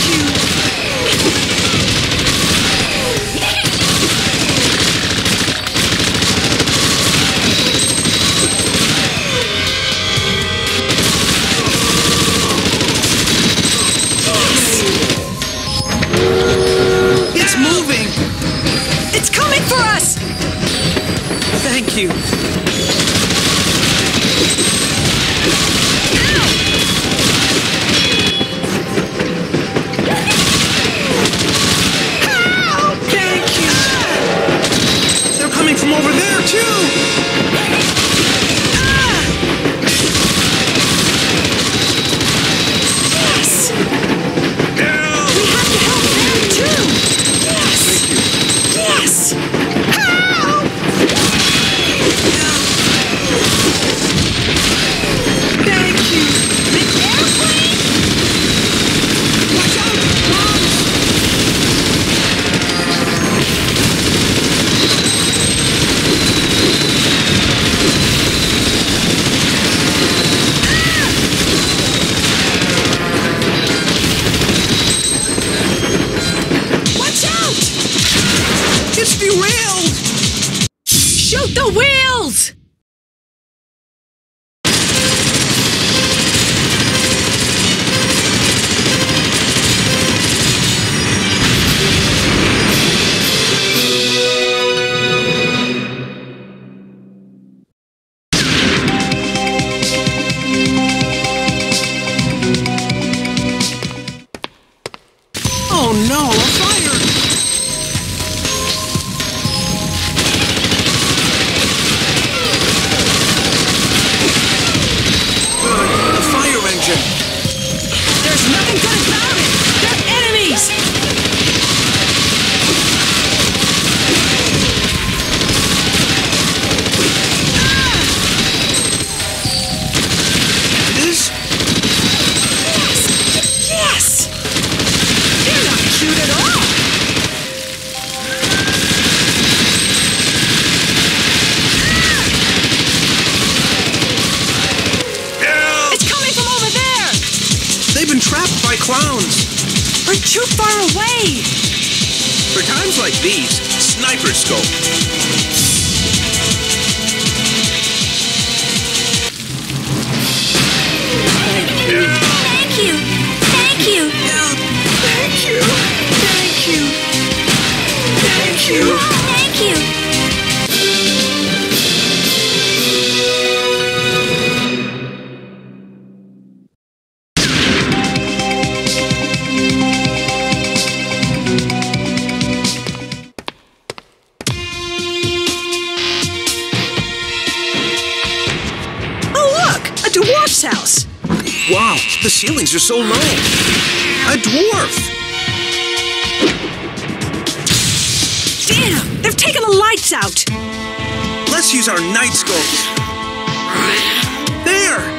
Thank you. Help! Thank you. They're coming from over there, too. Yes! Help! We have to help them too! Yes! Thank you. Yes! Help! Thank you. The airplane! Watch out, bombs! Watch out! It's derailed! Shoot the wheels! Oh no, a fire! The fire engine! There's nothing good about it! They're enemies! It is? Yes! They're not cute at all! Help! It's coming from over there! They've been trapped by clowns! We're too far away! For times like these, sniper scope. Thank you! Thank you! Thank you! Thank you! Thank you! Thank you! Oh look! A dwarf's house! Wow, the ceilings are so low! A dwarf! Damn! They've taken the lights out! Let's use our night scopes! There!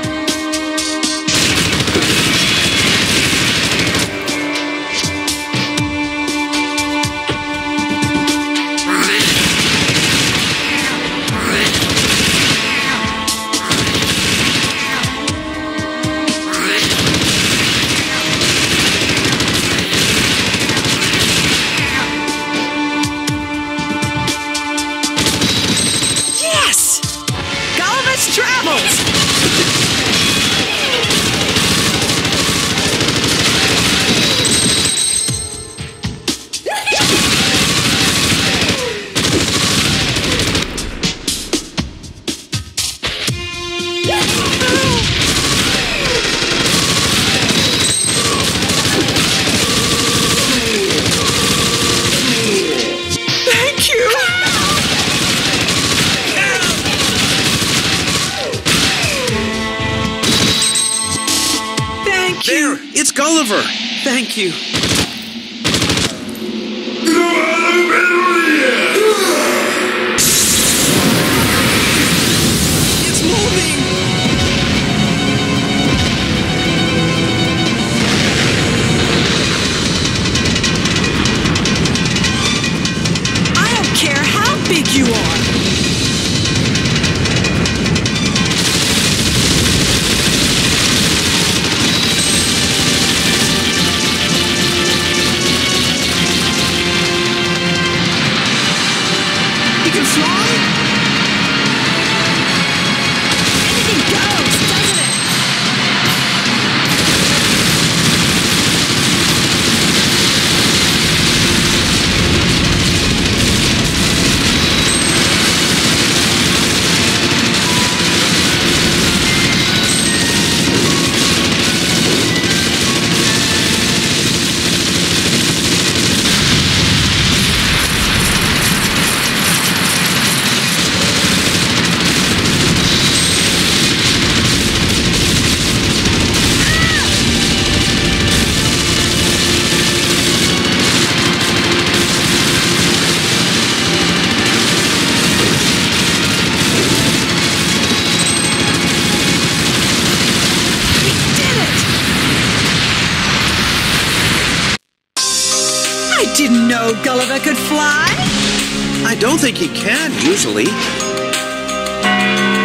Yes! Gulliver's Travels! Thank you! Thank you! There! It's Gulliver! Thank you! It's moving! I don't care how big you are! didn't know Gulliver could fly. I don't think he can, usually.